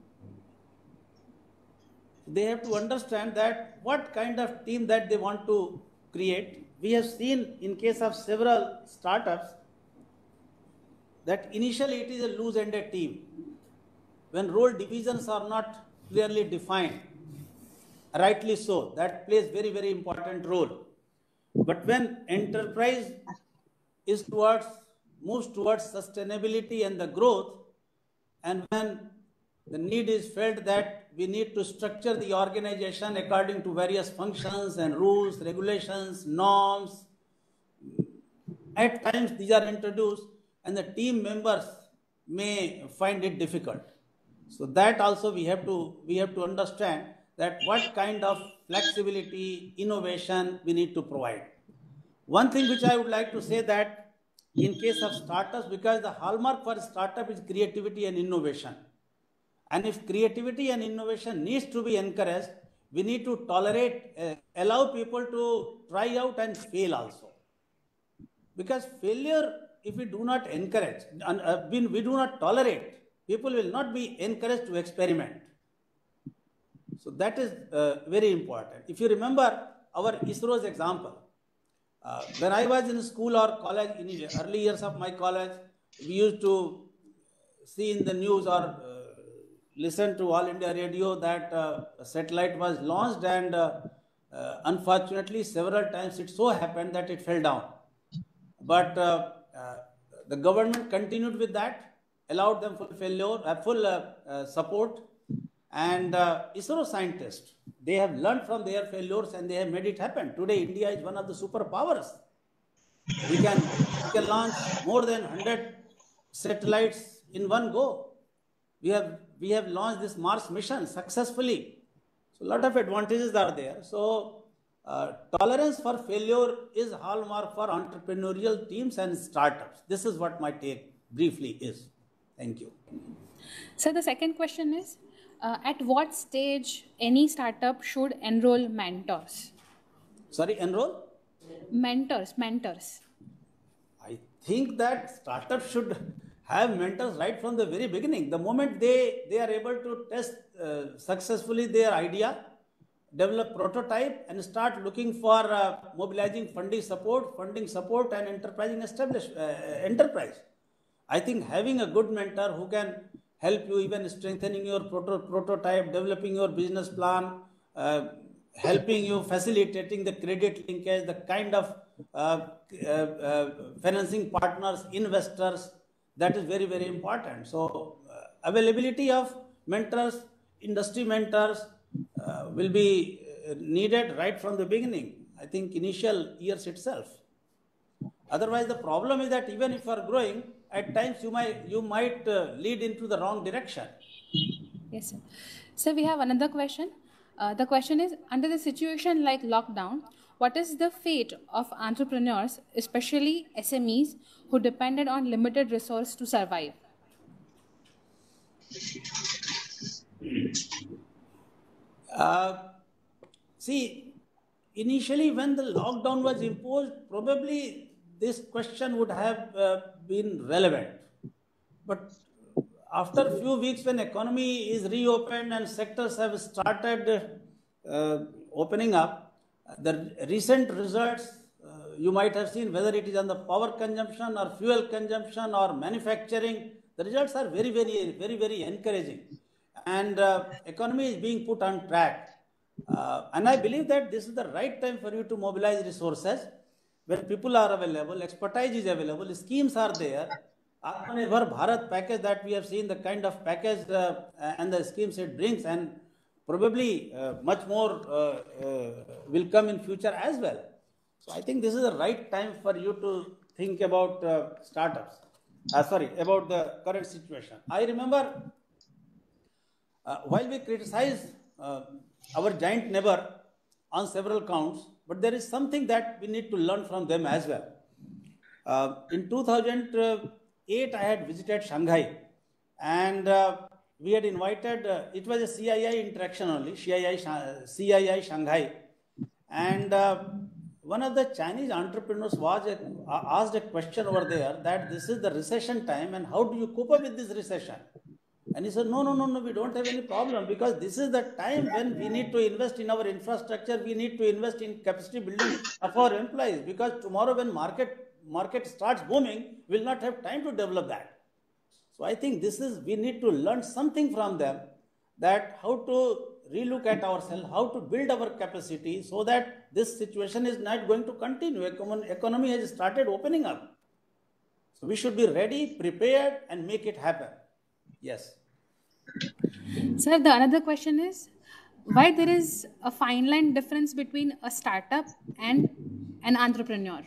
They have to understand that what kind of team that they want to create. We have seen in case of several startups that initially it is a loose-ended team. When role divisions are not clearly defined, rightly so, that plays very, very important role. But when enterprise is towards, moves towards sustainability and the growth, and when the need is felt that we need to structure the organization according to various functions and rules, regulations, norms. At times these are introduced and the team members may find it difficult. So that also we have to, we have to understand that what kind of flexibility, innovation we need to provide. One thing which I would like to say that in case of startups, because the hallmark for startup is creativity and innovation. And if creativity and innovation needs to be encouraged, we need to tolerate, uh, allow people to try out and fail also. Because failure, if we do not encourage, and uh, we, we do not tolerate, people will not be encouraged to experiment. So that is uh, very important. If you remember our ISRO's example, uh, when I was in school or college, in the early years of my college, we used to see in the news or uh, listen to All India Radio that uh, a satellite was launched, and uh, uh, unfortunately several times it so happened that it fell down. But uh, uh, the government continued with that, allowed them full failure, uh, full uh, uh, support, and uh, ISRO scientists, they have learned from their failures and they have made it happen. Today, India is one of the superpowers. We can, we can launch more than one hundred satellites in one go. We have, we have launched this Mars mission successfully. So a lot of advantages are there. So uh, tolerance for failure is hallmark for entrepreneurial teams and startups. This is what my take briefly is. Thank you. So the second question is, uh, at what stage any startup should enroll mentors? Sorry, enroll? Mentors, mentors. I think that startups should have mentors right from the very beginning. The moment they, they are able to test uh, successfully their idea, develop prototype, and start looking for uh, mobilizing funding support, funding support and enterprising establish, uh, enterprise. I think having a good mentor who can help you even strengthening your proto prototype, developing your business plan, uh, helping you facilitating the credit linkage, the kind of uh, uh, uh, financing partners, investors, that is very, very important. So uh, availability of mentors, industry mentors uh, will be needed right from the beginning. I think initial years itself. Otherwise, the problem is that even if you are growing, at times you might, you might uh, lead into the wrong direction. Yes, sir. So we have another question. Uh, the question is, under the situation like lockdown, what is the fate of entrepreneurs, especially S M Es, who depended on limited resource to survive? Uh, see, initially when the lockdown was imposed, probably this question would have uh, been relevant. But after a few weeks, when economy is reopened and sectors have started uh, opening up, the recent results uh, you might have seen, whether it is on the power consumption or fuel consumption or manufacturing, the results are very, very, very, very encouraging. And uh, economy is being put on track. Uh, and I believe that this is the right time for you to mobilize resources. When people are available, expertise is available, schemes are there. Atmanirbhar Bharat package that we have seen, the kind of package uh, and the schemes it brings, and probably uh, much more uh, uh, will come in future as well. So I think this is the right time for you to think about uh, startups. Uh, sorry, about the current situation. I remember uh, while we criticize uh, our giant neighbor on several counts, but there is something that we need to learn from them as well. Uh, in two thousand eight, I had visited Shanghai, and uh, we had invited, uh, it was a C I I interaction only, C I I, C I I Shanghai, and uh, one of the Chinese entrepreneurs was a, uh, asked a question over there that this is the recession time and how do you cope up with this recession? And he said, no, no, no, no, we don't have any problem, because this is the time when we need to invest in our infrastructure, we need to invest in capacity building of our employees, because tomorrow when market market starts booming, we'll not have time to develop that. So I think this is, we need to learn something from them, that how to relook at ourselves, how to build our capacity so that this situation is not going to continue. Economy has started opening up. So we should be ready, prepared, and make it happen. Yes. Sir, the another question is, why there is a fine line difference between a startup and an entrepreneur?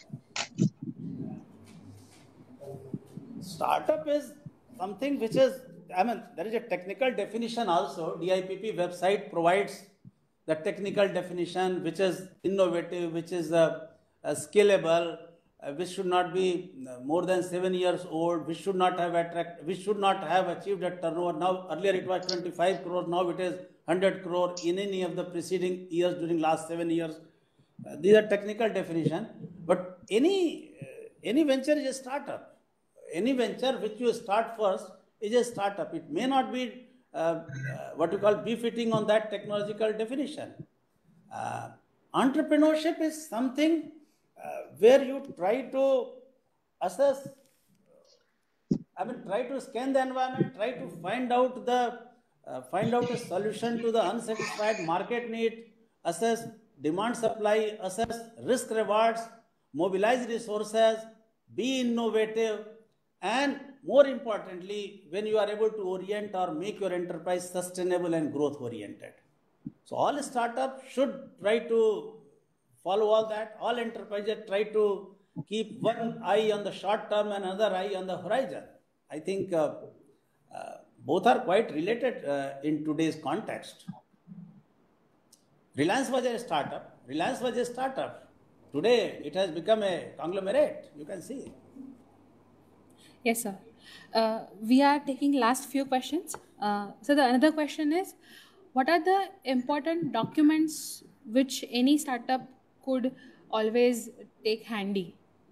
Startup is something which is, I mean, there is a technical definition also. D I P P website provides the technical definition, which is innovative, which is uh, uh, scalable, uh, which should not be uh, more than seven years old, which should not have attract, which should not have achieved a turnover. Now earlier it was twenty-five crore, now it is one hundred crore in any of the preceding years during last seven years. Uh, these are technical definition, but any uh, any venture is a startup. Any venture which you start first is a startup. It may not be uh, uh, what you call befitting on that technological definition. Uh, entrepreneurship is something uh, where you try to assess, I mean, try to scan the environment, try to find out the uh, find out a solution to the unsatisfied market need, assess demand supply, assess risk rewards, mobilize resources, be innovative, and more importantly, when you are able to orient or make your enterprise sustainable and growth oriented. So all startups should try to follow all that. All enterprises try to keep one eye on the short term and another eye on the horizon. I think uh, uh, both are quite related uh, in today's context. Reliance was a startup. Reliance was a startup. Today it has become a conglomerate. You can see. Yes, sir. Uh, we are taking last few questions. Uh, so the another question is, what are the important documents which any startup could always take handy?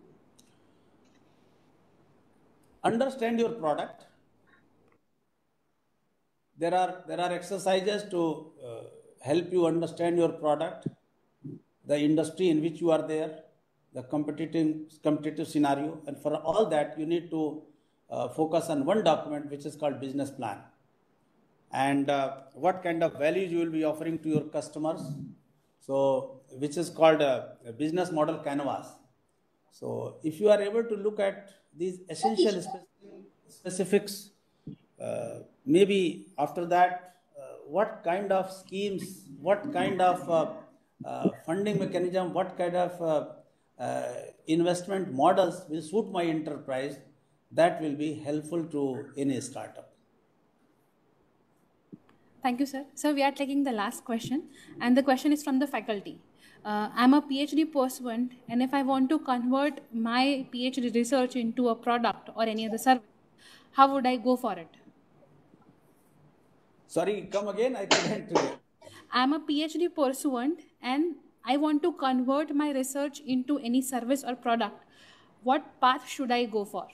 Understand your product. There are there are exercises to uh, help you understand your product, the industry in which you are there, the competitive competitive scenario, and for all that you need to uh, focus on one document which is called business plan, and uh, what kind of values you will be offering to your customers. So, which is called a, a business model canvas. So, if you are able to look at these essential specifics, uh, maybe after that, uh, what kind of schemes, what kind of uh, uh, funding mechanism, what kind of uh, uh, investment models will suit my enterprise, that will be helpful to any startup. Thank you, sir. So we are taking the last question, and the question is from the faculty. Uh, I'm a PhD pursuant, and if I want to convert my PhD research into a product or any other service, how would I go for it? Sorry, come again. I couldn't. I'm a PhD pursuant, and I want to convert my research into any service or product. What path should I go for?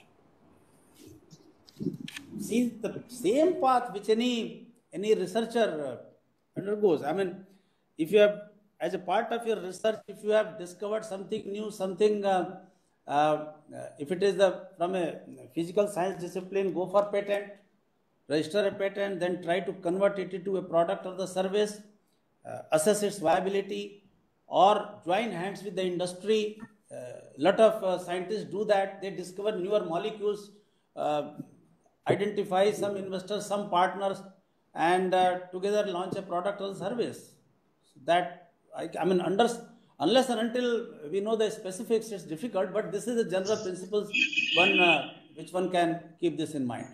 See, the same path which any any researcher uh, undergoes. I mean, if you have, as a part of your research, if you have discovered something new, something, uh, uh, if it is the from a physical science discipline, go for patent, register a patent, then try to convert it into a product or the service, uh, assess its viability, or join hands with the industry. A uh, lot of uh, scientists do that. They discover newer molecules, uh, identify some investors, some partners, and uh, together launch a product or service. So that, I, I mean, under, unless and until we know the specifics, it's difficult, but this is the general principles, one, uh, which one can keep this in mind.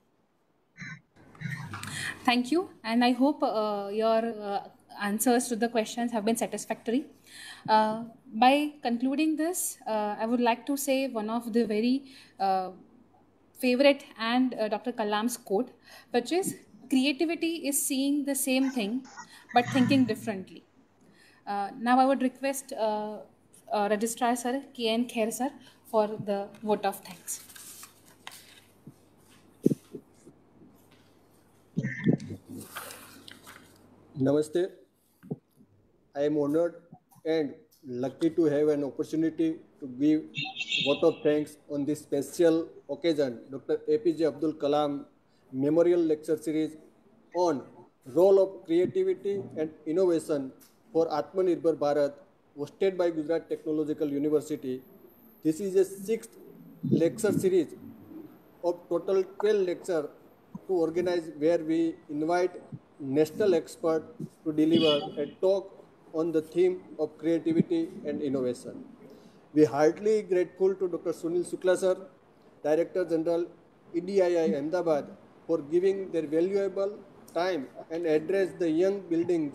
Thank you, and I hope uh, your uh, answers to the questions have been satisfactory. Uh, by concluding this, uh, I would like to say one of the very uh, favorite and uh, Doctor Kalam's quote, which is, creativity is seeing the same thing but thinking differently. Uh, now I would request uh, uh, Registrar Sir, K N Kher Sir, for the vote of thanks. Namaste. I am honored and lucky to have an opportunity to give vote of thanks on this special occasion, Doctor A P J Abdul Kalam Memorial Lecture Series on role of creativity and innovation for Atmanirbhar Bharat, hosted by Gujarat Technological University. This is a sixth lecture series of total twelve lectures to organize, where we invite national experts to deliver a talk on the theme of creativity and innovation. We are heartily grateful to Doctor Sunil Shukla Sir, Director General E D I I Ahmedabad, for giving their valuable time and address the young building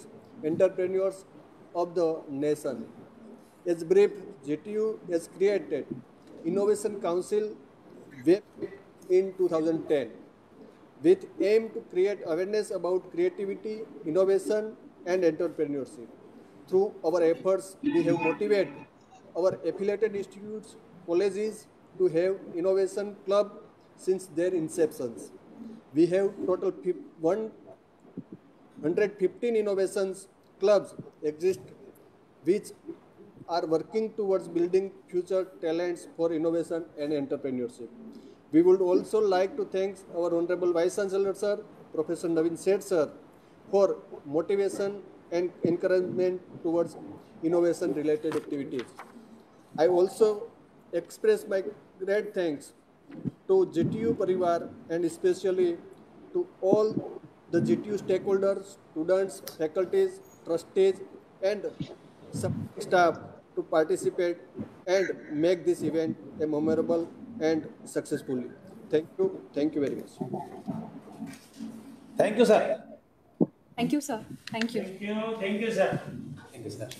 entrepreneurs of the nation. As brief, G T U has created Innovation Council in two thousand ten with aim to create awareness about creativity, innovation and entrepreneurship. Through our efforts, we have motivated our affiliated institutes, colleges to have innovation club since their inceptions. We have total one hundred fifteen innovations clubs exist which are working towards building future talents for innovation and entrepreneurship. We would also like to thank our Honorable Vice Chancellor Sir, Professor Naveen Seth Sir, for motivation and encouragement towards innovation related activities. I also express my great thanks to G T U Parivar and especially to all the G T U stakeholders, students, faculties, trustees and staff to participate and make this event a memorable and successfully. Thank you. Thank you very much. Thank you, sir. Thank you, sir. Thank you. Thank you. Thank you, sir. Thank you, sir.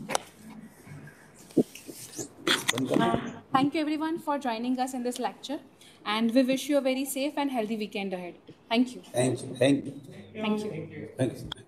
Thank you everyone for joining us in this lecture, and we wish you a very safe and healthy weekend ahead. Thank you. Thank you. Thank you. Thank you. Thank you.